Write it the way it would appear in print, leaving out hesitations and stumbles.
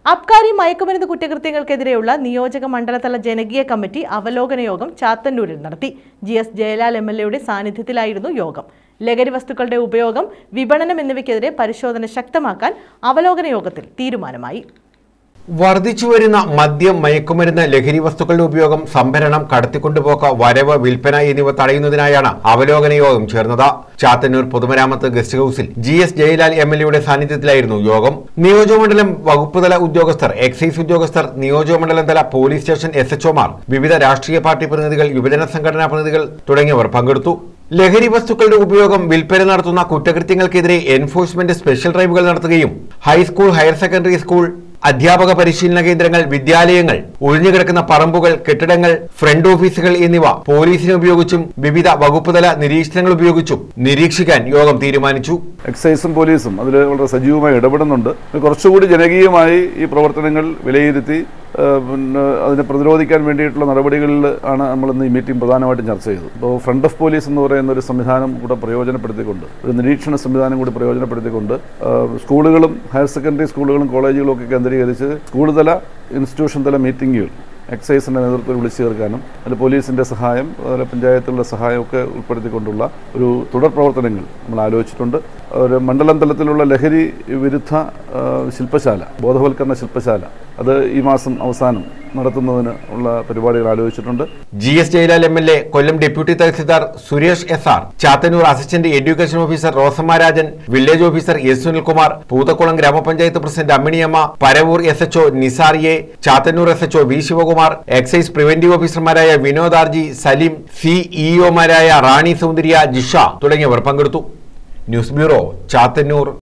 അബ്കാരി മയക്കുമരുന്ന് കുറ്റകൃത്യങ്ങൾക്കെതിരെയുള്ള നിയോജക മണ്ഡലതല ജനകീയ കമ്മിറ്റി അവലോകന യോഗം ചാത്തന്നൂരിൽ നടത്തി. GS ജയലാൽ MLA സാന്നിധ്യത്തിലായിരുന്നു യോഗം. ലഹരി വസ്തുക്കളുടെ ഉപയോഗം, വിപണനം എന്നിവയ്ക്കെതിരെ പരിശോധന ശക്തമാക്കാൻ അവലോകന യോഗത്തിൽ തീരുമാനമായി. വർദ്ധിച്ചുവരുന്ന മദ്യം, മയക്കുമരുന്ന്, ലഹരി വസ്തുക്കളുടെ ഉപയോഗം, സംഭരണം, കടത്തിക്കൊണ്ടുപോക്ക്, വരവ്, വിൽപ്പന എന്നിവ തടയുന്നതിനായാണ് അവലോകന യോഗം ചേർന്നത്. ചാത്തന്നൂർ പൊതുമരാമത്ത് ഗസ്റ്റ് ഹൌസിൽ GS ജയലാൽ MLA സാന്നിധ്യത്തിലായിരുന്നു യോഗം. നിയോജകമണ്ഡലം വകുപ്പുതല ഉദ്യോഗസ്ഥർ, എക്സൈസ് ഉദ്യോഗസ്ഥർ, നിയോജകമണ്ഡലം തല പോലീസ് സ്റ്റേഷൻ SHOമാർ, വിവിധ രാഷ്ട്രീയ പാർട്ടി പ്രതിനിധികൾ, യുവജന സംഘടനാ പ്രതിനിധികൾ തുടങ്ങിയവർ പങ്കെടുത്തു. ലഹരി വസ്തുക്കളുടെ ഉപയോഗം, വിൽപ്പന നടത്തുന്ന കുറ്റകൃത്യങ്ങൾക്കെതിരെ എൻഫോഴ്സ്മെന്റ് സ്പെഷ്യൽ ഡ്രൈവുകൾ നടത്തുകയും ഹൈസ്കൂൾ, ഹയർ സെക്കൻഡറി സ്കൂൾ, അധ്യാപക പരിശീലന കേന്ദ്രങ്ങൾ, വിദ്യാലയങ്ങൾ, ഒഴിഞ്ഞുകിടക്കുന്ന പറമ്പുകൾ, കെട്ടിടങ്ങൾ, ഫ്രണ്ട് ഓഫീസുകൾ എന്നിവ പോലീസിനെ ഉപയോഗിച്ചും വിവിധ വകുപ്പുതല നിരീക്ഷണങ്ങൾ ഉപയോഗിച്ചും നിരീക്ഷിക്കാൻ യോഗം തീരുമാനിച്ചു. എക്സൈസും പോലീസും അതിൽ വളരെ സജീവമായി ഇടപെടുന്നുണ്ട്. കുറച്ചുകൂടി ജനകീയമായി ഈ പ്രവർത്തനങ്ങൾ വിലയിരുത്തി അതിനെ പ്രതിരോധിക്കാൻ വേണ്ടിയിട്ടുള്ള നടപടികളിൽ ആണ് നമ്മളിന്ന് ഈ മീറ്റിംഗ് പ്രധാനമായിട്ടും ചർച്ച ചെയ്തത്. ഇപ്പോൾ ഫ്രണ്ട് ഓഫ് പോലീസ് എന്ന് പറയുന്ന ഒരു സംവിധാനം കൂടെ പ്രയോജനപ്പെടുത്തിക്കൊണ്ട്, ഒരു നിരീക്ഷണ സംവിധാനം കൂടി പ്രയോജനപ്പെടുത്തിക്കൊണ്ട് സ്കൂളുകളും ഹയർ സെക്കൻഡറി സ്കൂളുകളും കോളേജുകളും ഒക്കെ കേന്ദ്രീകരിച്ച് സ്കൂൾ തല, ഇൻസ്റ്റിറ്റ്യൂഷൻ തല മീറ്റിംഗുകൾ എക്സൈസിൻ്റെ നേതൃത്വത്തിൽ വിളിച്ചു ചേർക്കാനും അതിൽ പോലീസിൻ്റെ സഹായം, അതുപോലെ പഞ്ചായത്തുകളുടെ സഹായമൊക്കെ ഉൾപ്പെടുത്തിക്കൊണ്ടുള്ള ഒരു തുടർ പ്രവർത്തനങ്ങൾ നമ്മൾ ആലോചിച്ചിട്ടുണ്ട്. ഒരു മണ്ഡലം തലത്തിലുള്ള ലഹരി വിരുദ്ധ ശില്പശാല, ബോധവൽക്കരണ ശില്പശാല, അത് ഈ മാസം അവസാനം നടത്തുന്നതിന് ഉള്ള പരിപാടികൾ ആലോചിച്ചിട്ടുണ്ട്. GS Jayalal MLA, Kollam deputy tahsildar Suresh SR, Chathannoor assistant education officer Rosamma Rajan, village officer S Sunilkumar, Poothakkulam gramapanchayat president Amminiyamma, Paravur SHO Nisar A, Chathannoor SHO V Sivakumar, excise preventive ഓഫീസർമാരായ വിനോദ് RG, സലീം, CEO മാരായ റാണി സൗന്ദര്യ, ജിഷ തുടങ്ങിയവർ പങ്കെടുത്തു. News bureau, Chathannoor.